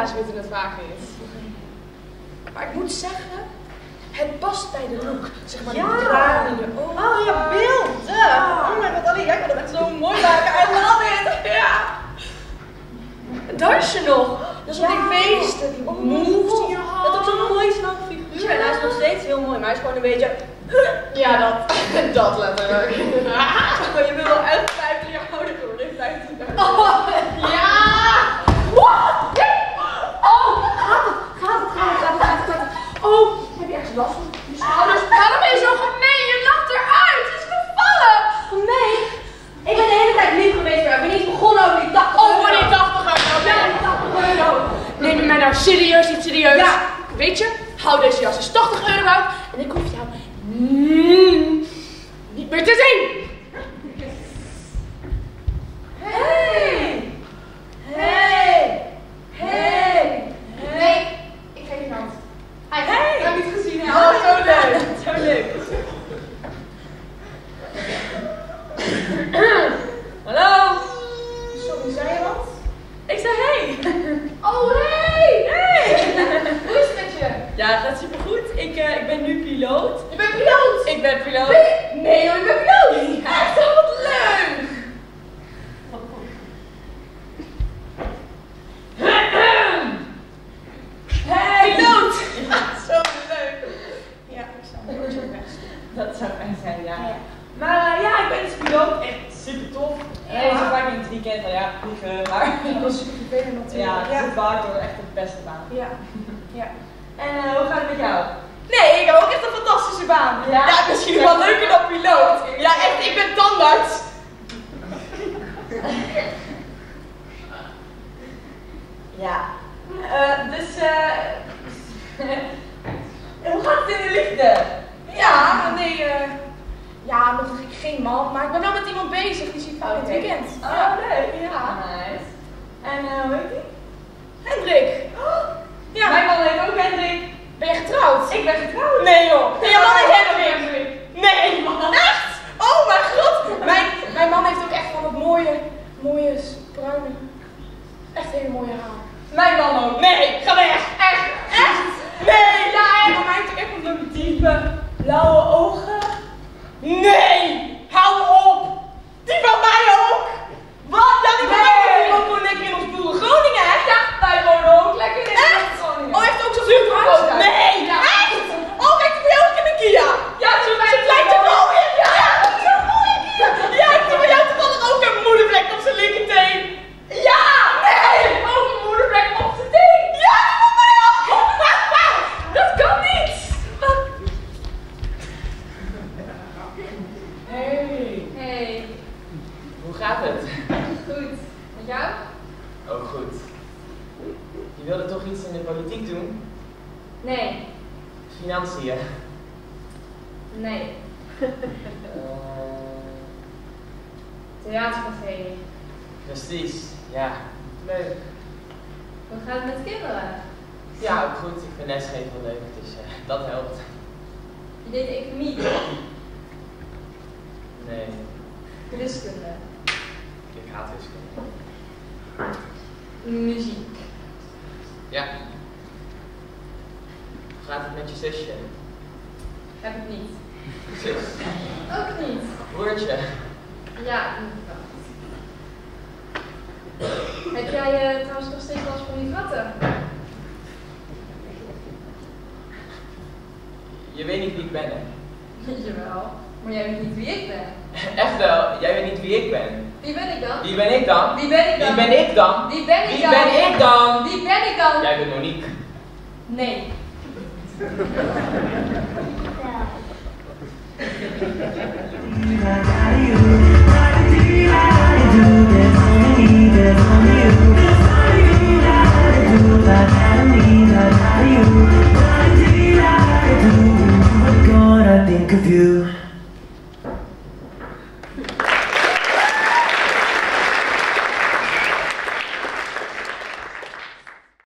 helaas weten het vaak niet. Maar ik moet zeggen, het past bij de look. Zeg maar, die tranen in je ogen. Oh ja, beelden! Oh mijn god, Ali, jij kan dat echt zo mooi maken. I love it! Ja! Het dansje nog. Dat is op die feesten, die moves die je had. Dat is ook zo'n mooi slank figuur. En hij is nog steeds heel mooi, maar hij is gewoon een beetje... Ja, dat letterlijk. Maar je wil wel echt 15 jaar ouder worden in 15 jaar. Oh, ja! Oh, gaat het. Oh, heb je ergens last van je schouders? Waarom ben je zo gemeen? Je lacht eruit. Het is gevallen. Gemeen? Ik ben de hele tijd lief geweest, maar ik ben niet begonnen over die 80 Oh, voor die 80 euro. Ja, die 80 euro. Neem je mij nou serieus, niet serieus? Ja. Weet je, hou deze jas eens 80 euro uit en ik hoef jou niet meer te zien. Hey! Nee, ik geef je hand. Hey! Ik heb niet gezien, hè? Oh, zo leuk! Zo leuk! Hallo! Sorry, zei je wat? Ik zei hey! Oh, hey! Hey! Hoe is het met je? Ja, het gaat supergoed. Ik ben nu piloot. Je bent piloot. Ik ben piloot. Nee hoor, ik ben piloot. Ja. Echt wel wat leuk. Hey! Piloot. Ja, zo leuk. Ja, ik zou het zo best. Dat zou fijn zijn, ja. Maar ja, ik ben dus piloot. Echt super tof. Ja. Zo vaak in het weekend, maar ja, vliegen. Maar Dat is super vervelend natuurlijk. ja, goed vaak door echt de beste baan. Ja. Ja. En hoe gaat het met jou? Nee, ik heb ook echt een fantastische baan. Ja? Ja, misschien wel leuker dan piloot. Ja, echt, ik ben tandarts. Ja. Dus hoe gaat het in de liefde? Ja, nee, ja, nog geen man, maar ik ben wel met iemand bezig, die zie ik vaak in het weekend. Oh, leuk. Ja. Nice. En hoe heet die? Hendrik. Ja. Mijn man heet ook Hendrik. Ben je getrouwd? Ik ben getrouwd. Nee joh. Nee, je man heet Hendrik. Nee, echt? Oh mijn god. Mijn man heeft ook echt van het mooie bruine, echt hele mooie haar. Mijn man ook. Nee, ga weg. Echt. Echt? Nee. Ja, echt. Maar mij heeft ook echt van zo'n diepe, blauwe ogen. Nee. Hou op. Die van mij ook. Wat? Ja, die van mij ook. Die woont gewoon lekker in ons boeren Groningen, hè? Ja, wij wonen ook lekker in ons Groningen. Oh, hij heeft ook zo'n super groot. Nee. Ja. Echt? Oh, kijk, die ben je ook in de Kia. Ja, ze lijkt er wel in. Ja, dat is een mooie Kia. Ja, ik zie bij jou toevallig ook een moedervlek op zijn linkerteen. Ja. Nee. Ook een moedervlek op zijn teen. Ja, die van mij ook. Dat kan niet. Hey, Hoe gaat het? goed. Met jou? Ook goed. Je wilde toch iets in de politiek doen? Nee, Financiën? nee. Eh, Theatercafé. precies, ja. Leuk. Hoe gaat het met kinderen? Ja, ook goed. Ik vind lesgeven wel leuk, dus dat helpt. Je deed economie, Nee, wiskunde, ik haat wiskunde. muziek. Ja. Hoe gaat het met je zusje? Heb ik niet. Zus? Ook niet. Broertje? Ja, niet. Heb jij trouwens nog steeds last van die vatten? Je weet niet wie ik ben, hè? Jawel, maar jij weet niet wie ik ben. Echt wel, jij weet niet wie ik ben. Wie ben ik dan? Wie ben ik dan? Wie ben ik dan? Wie ben ik dan? Wie ben ik Wie dan? ben ik dan? Wie ben ik dan? Jij bent Monique. Nee. There's only you.